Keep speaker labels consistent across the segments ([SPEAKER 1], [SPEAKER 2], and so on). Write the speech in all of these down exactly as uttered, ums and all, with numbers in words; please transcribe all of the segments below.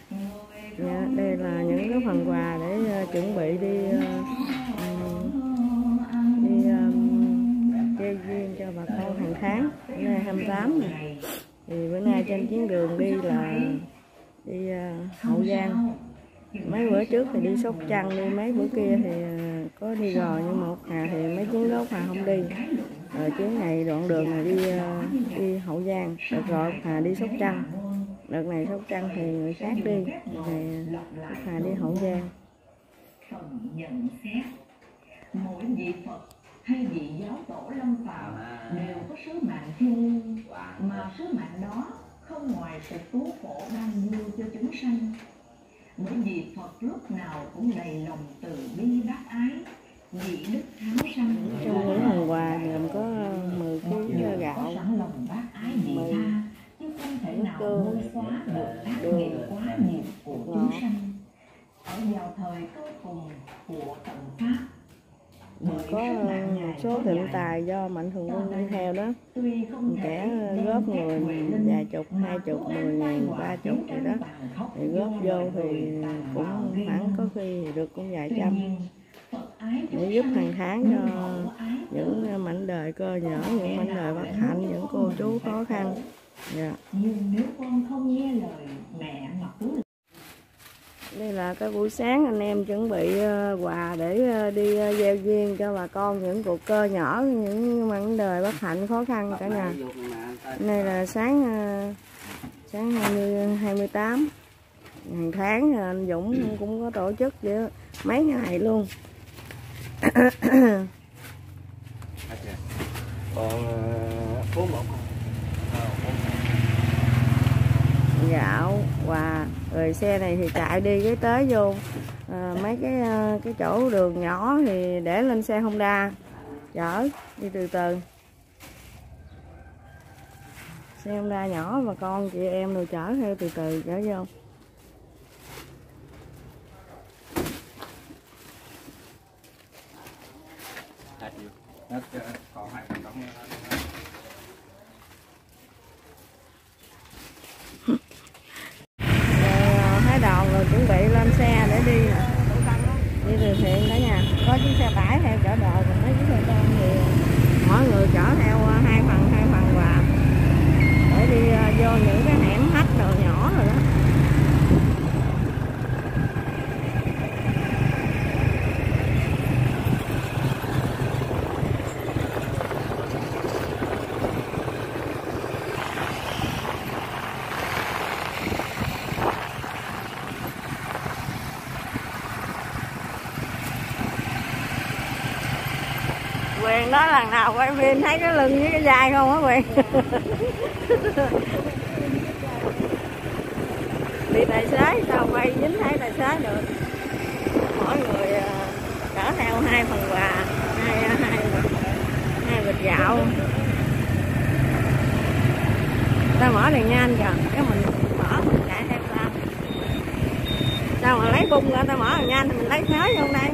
[SPEAKER 1] Dạ, đây là những cái phần quà để uh, chuẩn bị đi uh, đi um, chơi duyên cho bà con hàng tháng. Bữa nay hai mươi tám này. Thì bữa nay trên chuyến đường đi là đi uh, Hậu Giang. Mấy bữa trước thì đi Sóc Trăng, đi mấy bữa kia thì uh, có đi rồi, nhưng mà Hà thì mấy chuyến đó Hà không đi. Rồi chuyến này đoạn đường này đi uh, đi Hậu Giang, đợt rồi Hà đi Sóc Trăng. Đợt này Sóc Trăng thì người khác đi, thì Hà đi Hậu Giang.
[SPEAKER 2] Phần nhận xét mỗi vị Phật hay vị giáo tổ lâm phạm đều có sứ mạng chung, mà sứ mạng đó không ngoài sự cứu khổ ban vui cho chúng sanh. Mỗi vị Phật lúc nào cũng đầy lòng từ bi bác ái, vị đức tháo sanh.
[SPEAKER 1] Trong những phần quà thì gồm có mười ký gạo, mười nước tương, đường,
[SPEAKER 2] quá nhiều của chúng sanh ở vào thời cuối cùng của tận pháp.
[SPEAKER 1] Có một số thiện tài do Mạnh Thường Quân đi theo đó, kẻ góp người vài chục, hai chục, mười ngàn, ba chục gì đó, thì góp vô thì cũng khoảng có khi được cũng vài trăm, để giúp hàng tháng cho những mảnh đời cơ nhỏ, những mảnh đời bất hạnh, những cô chú khó khăn. Dạ.
[SPEAKER 2] Nhưng nếu con không nghe lời mẹ mà cứ...
[SPEAKER 1] Đây là cái buổi sáng anh em chuẩn bị quà để đi gieo duyên cho bà con những cuộc cơ nhỏ, những mảnh đời bất hạnh khó khăn cả nhà. Đây là sáng sáng hai mươi tám hàng tháng, anh Dũng cũng có tổ chức vậy mấy ngày luôn.
[SPEAKER 3] Còn phố một
[SPEAKER 1] gạo quà, rồi xe này thì chạy đi cái tới vô à, mấy cái cái chỗ đường nhỏ thì để lên xe Honda chở đi từ từ, xe Honda nhỏ mà con chị em rồi chở theo từ từ chở vô. Thái Đòn rồi chuẩn bị lên xe để đi nè, đi từ thiện cả nhà. Có chiếc xe tải theo chở đồ, còn mấy chiếc xe con thì mỗi người chở theo hai phần hai phần quà để đi vô những cái hẻm hách đồ nhỏ rồi đó. Quyền đó lần nào quay phim thấy cái lưng với cái vai không á Quyền. Bị tài xế sao quay dính thấy tài xế được. Mỗi người chở theo hai phần quà, hai hai hai bịch gạo. Ta mở đèn nhanh kìa, cái mình mở mình chạy theo sao? Sao mà lấy bung ra ta mở đèn nhanh thì mình lấy thế vô đây.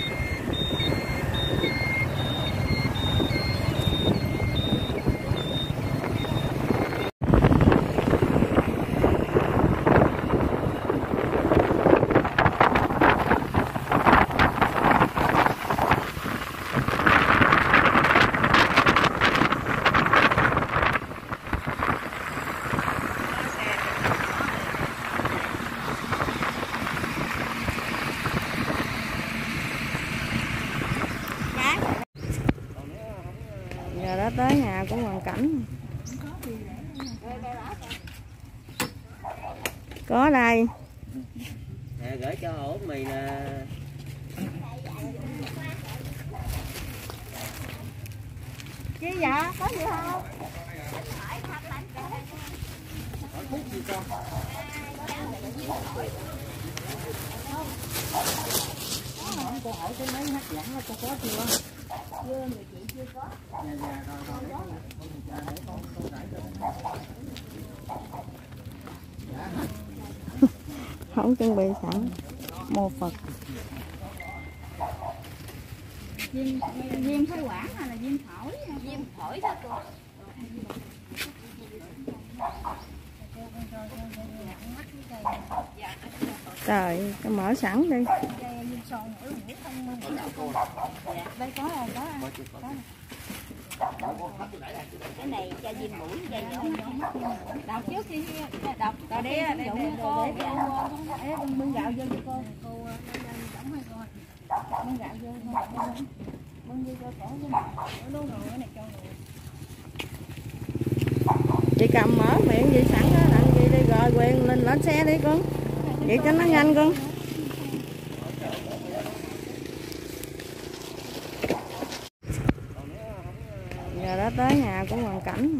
[SPEAKER 1] Giờ đã tới nhà của Hoàn Cảnh. Có đây.
[SPEAKER 3] Nè, gửi cho ổ mì nè.
[SPEAKER 1] Chi vậy? Có gì không? Cô hỏi cái mấy hát giảng là cô có chưa? Chưa, người chị chưa có. Dạ, dạ, rồi, rồi, để con, để con, con rải cho. Không chuẩn bị sẵn. Mô Phật.
[SPEAKER 4] Viêm, viêm phế quản hay là viêm phổi? Viêm phổi đó cô. Dạ.
[SPEAKER 1] Trời, cho mở sẵn đi.
[SPEAKER 4] Đây diêm son ở mũi không đây có rồi, có rồi. Cái này cho diêm mũi dây nhỏ nhỏ. Đọc trước đi, đọc. Rồi đi, để để cô. Để bưng gạo vô cho cô. Cô tổng hay coi. Bưng gạo vô thôi. Bưng vô cho cổ cái đố rồi cái này cho người.
[SPEAKER 1] Chị cầm mở miệng vậy sẵn đó, làm gì đi rồi quyền lên lên xe đi con. Vậy cho nó nhanh con. Giờ đã tới nhà của Hoàn Cảnh.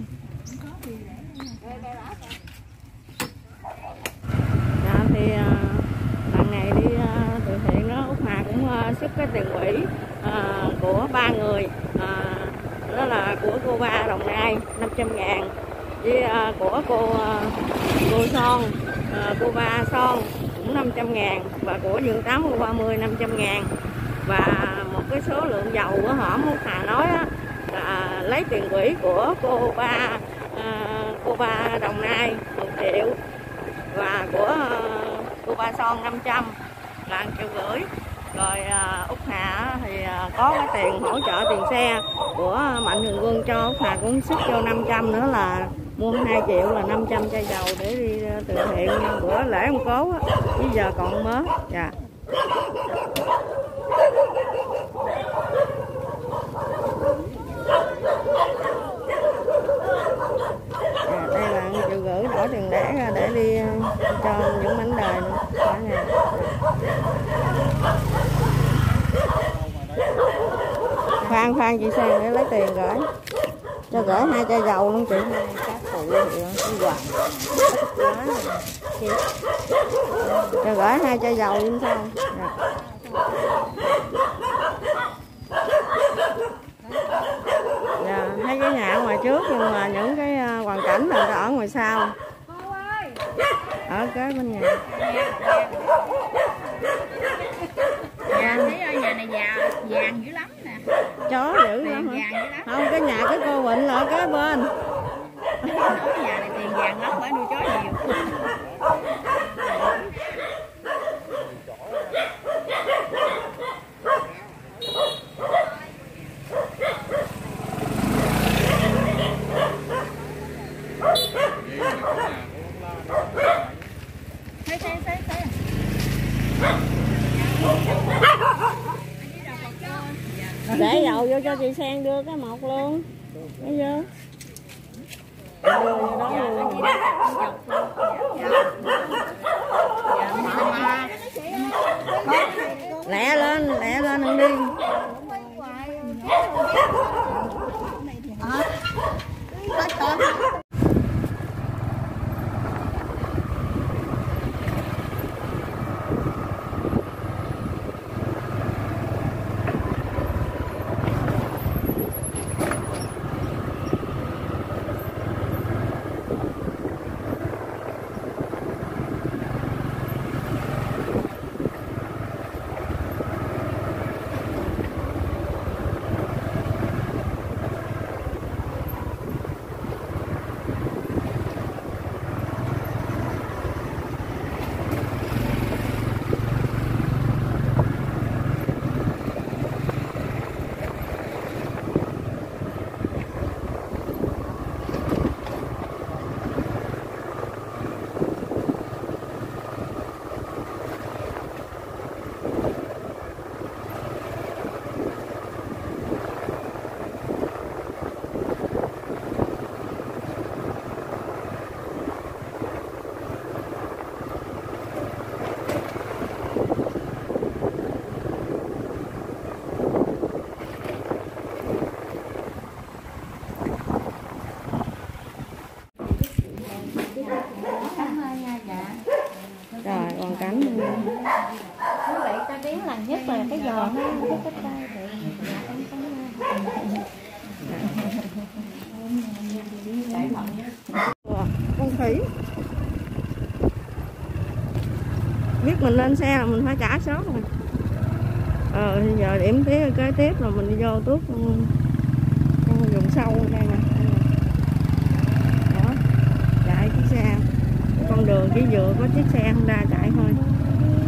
[SPEAKER 1] Dạ, thì lần này đi từ thiện đó, Út Hà cũng xuất cái tiền quỹ của ba người, đó là của cô Ba Đồng Nai năm trăm ngàn, với của cô cô Son, cô Ba Son cũng năm trăm ngàn, và của Dương Tám cô ba mươi năm trăm ngàn, và một cái số lượng dầu của họ Út Hà nói á, là lấy tiền quỹ của cô Ba cô Ba Đồng Nai một triệu, và của cô Ba Son năm trăm là một triệu rưỡi. Rồi Út Hà thì có cái tiền hỗ trợ tiền xe của Mạnh Thường Quân cho Út Hà cũng sức cho năm trăm nữa, là mua hai triệu là năm trăm chai dầu để đi từ thiện bữa lễ ông Cố á, bây giờ còn mới. Dạ. À, đây là một triệu rưỡi đổ tiền lẻ ra để đi cho những mảnh đời nữa. Cả ngày. Khoan khoan chị Sang để lấy tiền gửi. Cho gửi hai chai dầu luôn chị. Các phụ vậy cho gửi hai chai dầu luôn sao? Dạ. Dạ, thấy cái nhà ở ngoài trước nhưng mà những cái hoàn cảnh là ở ngoài sau. Ở kế bên nhà.
[SPEAKER 4] Dạ, thấy ở nhà này già vàng dữ lắm nè.
[SPEAKER 1] Chó dữ lắm hả? Không, cái nhà cái cô Quỳnh là ở kế bên.
[SPEAKER 4] Cái nhà này tiền vàng lắm, phải nuôi chó nhiều. Thấy thấy thấy thấy.
[SPEAKER 1] Để dầu vô cho chị Sang đưa cái một luôn. Thấy chưa? Đưa vô đó luôn. Lẹ lên, lẹ lên đừng đi. Rồi còn cánh
[SPEAKER 4] Quý vị ta biến là nhất là cái giò ha, cái cách tay thì
[SPEAKER 1] con khỉ biết mình lên xe là mình phải trả số rồi. Ờ giờ điểm tiếp kế tiếp là mình đi vô tuốt trong vùng sâu đây nè. Đó chạy chiếc xe, con đường chỉ vừa có chiếc xe Honda chạy thôi.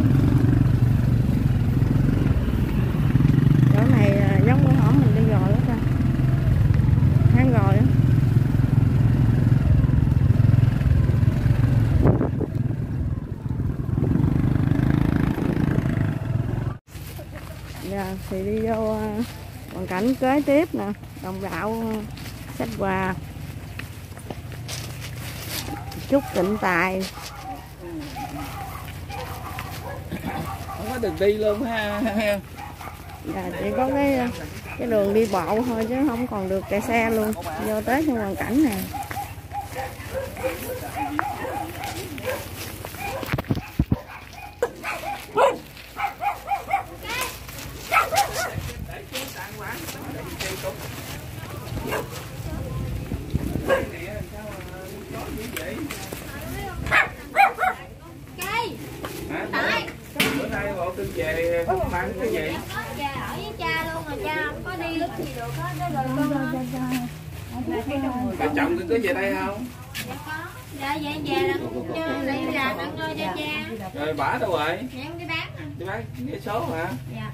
[SPEAKER 1] thì đi vô hoàn cảnh kế tiếp nè, đồng đạo sách quà, chúc tịnh tài.
[SPEAKER 5] Không có đường đi luôn ha.
[SPEAKER 1] Dạ, chỉ có cái cái đường đi bộ thôi chứ không còn được chạy xe luôn vô tới trong hoàn cảnh này.
[SPEAKER 5] Bữa nay bộ tôi về không mang cái gì?
[SPEAKER 4] Cha ở với cha luôn rồi, cha không có đi lúc gì được hết, nó rồi con.
[SPEAKER 5] Bà chồng tôi có về đây không?
[SPEAKER 4] Dạ có. Dạ về về là cho đi làm ăn lo cho cha.
[SPEAKER 5] Rồi bả đâu rồi?
[SPEAKER 4] Dạ đi bán.
[SPEAKER 5] Đi bán vé số hả?
[SPEAKER 4] Dạ.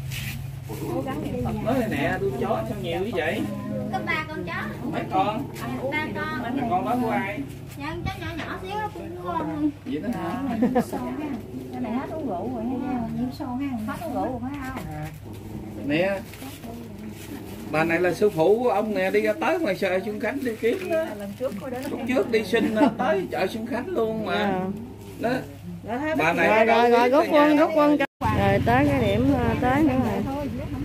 [SPEAKER 5] Nói này nè, tôi chó sao nhiều như vậy?
[SPEAKER 4] Có ba con chó.
[SPEAKER 5] Mấy con?
[SPEAKER 4] Ba con.
[SPEAKER 5] Mấy con đó của ai?
[SPEAKER 4] Dạ con chó nhỏ nhỏ xíu nó cũng của con.
[SPEAKER 5] Vậy đó hả?
[SPEAKER 6] Cái này hết uống rượu rồi ha, nhiễm sâu ha, hết uống rượu rồi phải không?
[SPEAKER 5] Nè, bà này là sư phụ của ông nè, đi ra tới ngoài chợ Xuân Khánh đi kiếm đó. Lúc trước đi xin tới chợ Xuân Khánh luôn mà. Đó. Bà này
[SPEAKER 1] Rồi rồi rồi rút quân rút quân rồi tới cái điểm tới nữa rồi.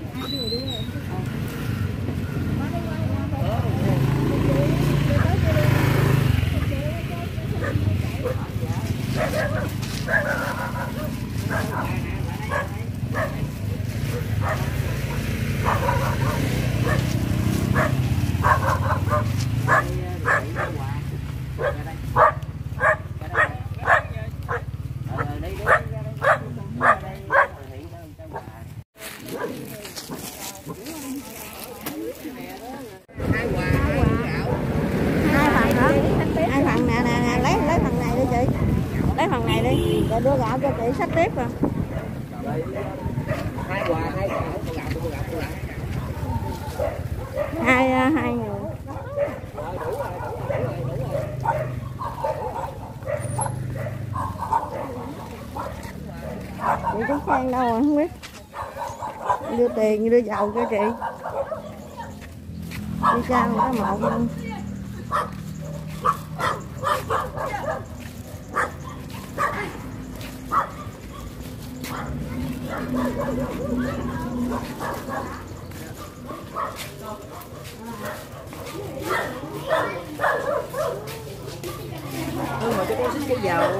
[SPEAKER 1] Hai phần nè nè nè, lấy lấy phần này đi chị, lấy phần này đi rồi đưa gạo cho chị xách tiếp rồi.
[SPEAKER 3] Hai quà, hai gạo, con gạo, con gạo, con gạo.
[SPEAKER 1] Hai hai người. Chị Trúc Sang đâu rồi không biết. Đưa tiền đưa dầu cho chị. Đi cha một cái một luôn.
[SPEAKER 3] Ừ, mà cho con xin cái dầu.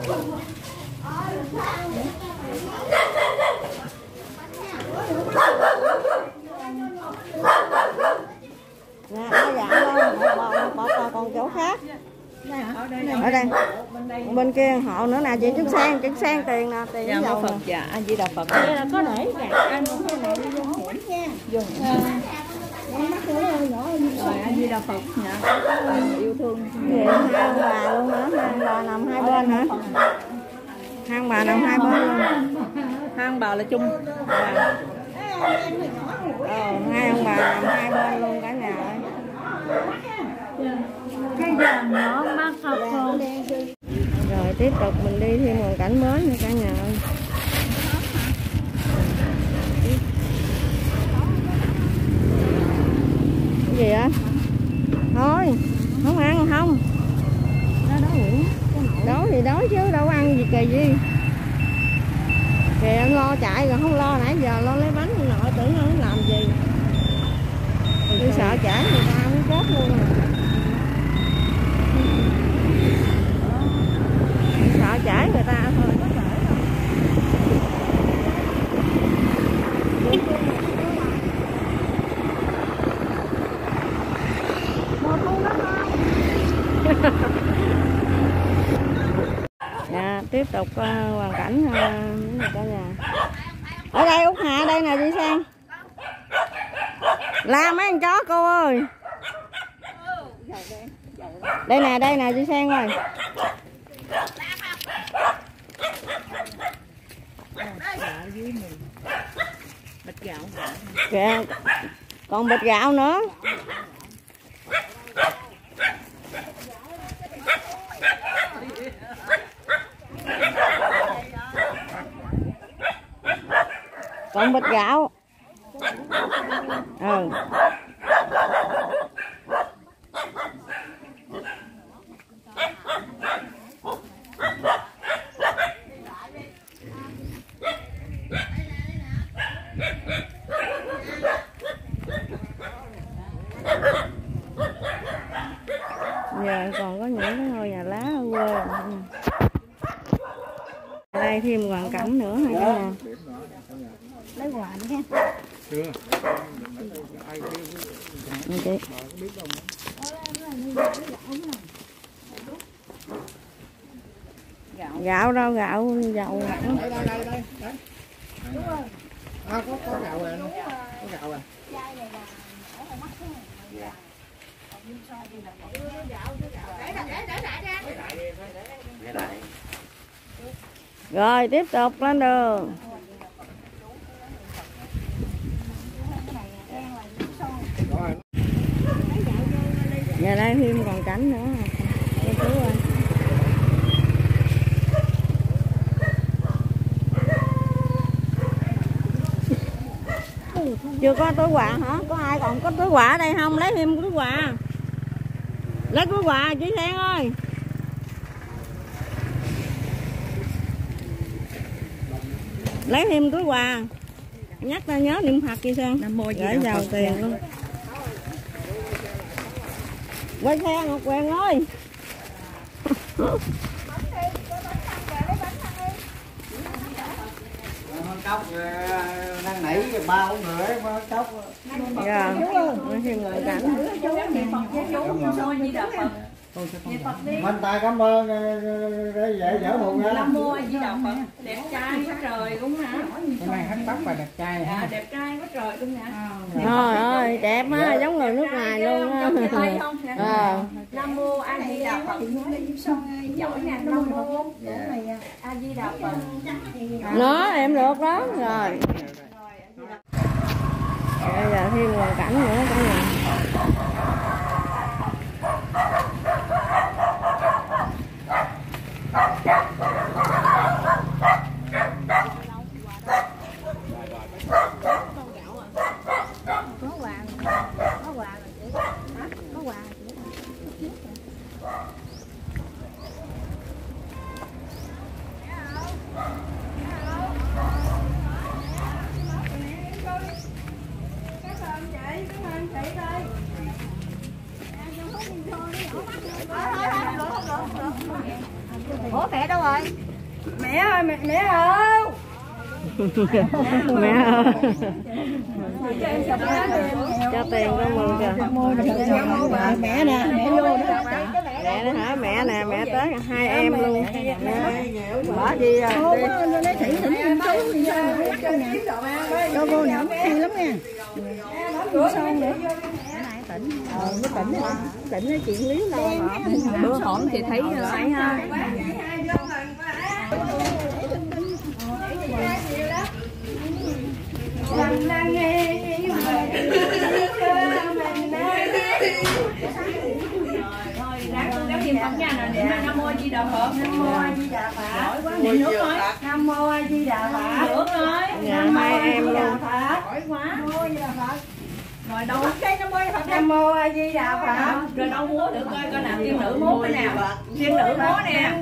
[SPEAKER 1] Nè, nó dạ đâu, bỏ, bỏ, bỏ còn chỗ khác. Ở đây, bên kia hộ nữa nè, chị Trúc Sang, Trúc Sang tiền nè, tiền
[SPEAKER 6] Dạ,
[SPEAKER 1] dầu
[SPEAKER 6] Phật,
[SPEAKER 1] nè.
[SPEAKER 6] dạ, anh Di Đà Phật.
[SPEAKER 4] Đây là có để dạ anh cái này đi vô hiểm nha.
[SPEAKER 6] Dùng. Rồi anh Di Đà Phật, dạ, yêu thương.
[SPEAKER 1] Vậy hai ông bà luôn hả? Hai ông bà nằm hai bên hả? Hai ông bà nằm hai bên luôn.
[SPEAKER 6] Hai ông bà là chung. Dạ.
[SPEAKER 1] Ờ, hai ông bà nằm hai bên luôn cả nhà ơi.
[SPEAKER 4] Cái dàn nhỏ mắt thật không?
[SPEAKER 1] Rồi tiếp tục mình đi thêm hoàn cảnh mới nữa cả nhà ơi. Cái gì á? Thôi, không ăn không? Đó đói đói thì đói chứ đâu có ăn gì kỳ gì. Kìa anh lo chạy rồi không lo nãy giờ lo lấy bánh nội tưởng nó không làm gì. Tôi sợ chảy người ta muốn chết luôn à. Sợ chảy người ta thôi có thể đâu. Dạ, tiếp tục uh, hoàn cảnh uh, cả nhà. Ở đây Út Hà đây nè chị Sang. La mấy con chó cô ơi. Đây nè, đây nè chị Sang ơi.
[SPEAKER 6] Bịch gạo.
[SPEAKER 1] Kìa, còn bịch gạo nữa. Còn bịch gạo. Ừ. Giờ còn có những cái ngôi nhà lá ở quê. Ở đây thêm hoàn cảnh nữa hay cái nào?
[SPEAKER 6] Lấy quà đi ha.
[SPEAKER 5] Chưa.
[SPEAKER 1] Okay. Gạo đâu, gạo dầu.
[SPEAKER 3] Đây đây đây đây. Đấy. À, có có gạo rồi. Có gạo rồi.
[SPEAKER 1] Rồi tiếp tục lên đường. Giờ đây thêm còn cảnh nữa. Cô chú ơi. Chưa có túi quà hả? Có ai còn có túi quà ở đây không? Lấy thêm túi quà. Lấy túi quà chị Sen ơi. Lấy thêm túi quà. Nhắc ta nhớ niệm Phật chị Sen. Gửi vào tiền luôn. Quay xe Ngọc Quyền ơi.
[SPEAKER 3] Cốc đang nãy ba bốn người cốc.
[SPEAKER 1] Dạ. Thêm ngồi cảnh.
[SPEAKER 3] Mình tài cảm ơn để dễ dở buồn nha.
[SPEAKER 4] Nam Mô A Di Đà Phật. Đẹp trai quá trời cũng hả?
[SPEAKER 3] Hôm nay hết tóc và đẹp trai hả?
[SPEAKER 4] À, đẹp trai quá trời luôn nè.
[SPEAKER 1] Trời ơi đẹp á, giống người nước ngoài luôn á. Ờ.
[SPEAKER 4] Nam Mô A Di Đà Phật. Giỏi nè, Nam Mô A Di Đà Phật.
[SPEAKER 1] Nó em được đó. Rồi. Bây giờ thêm hoàn cảnh nữa cả nhà.
[SPEAKER 6] Ủa mẹ đâu rồi?
[SPEAKER 4] Mẹ ơi, mẹ mẹ ơi.
[SPEAKER 1] Mẹ ơi. Cho tiền con mừng kìa.
[SPEAKER 6] Mẹ nè, mẹ vô đó.
[SPEAKER 1] Mẹ đó hả? Mẹ nè, mẹ tới hai em luôn. Bỏ đi rồi.
[SPEAKER 6] Lấy thủy thỉnh em chú đi cho vô nè, hay lắm nha. Sao nữa? Tỉnh. Ờ, nó tỉnh hả? Tỉnh nói chuyện lý lo hả?
[SPEAKER 4] Bữa hổm thì thấy phải ha. Lần lần nghe Nam Mô A Di Đà Phật. Nam Mô A Di Đà Phật. Niệm nước thôi. Nam Mô A Di Đà Phật. Nước thôi.
[SPEAKER 1] Nhà hai em luôn.
[SPEAKER 4] Giỏi quá. Nam Mô A Di Đà Phật. Rồi đâu cái Nam Mô A Di Đà Phật. Nam Mô A Di Đà Phật. Rồi đâu múa được coi coi nào tiên nữ múa cái nào. Tiên nữ múa nè.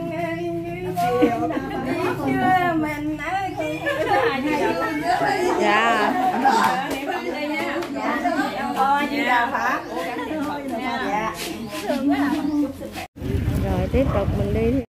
[SPEAKER 4] Chưa mình ở kia.
[SPEAKER 1] Dạ.
[SPEAKER 4] Niệm Phật đi nha. Nam Mô A Di Đà Phật. Dạ.
[SPEAKER 1] Rồi tiếp tục mình đi.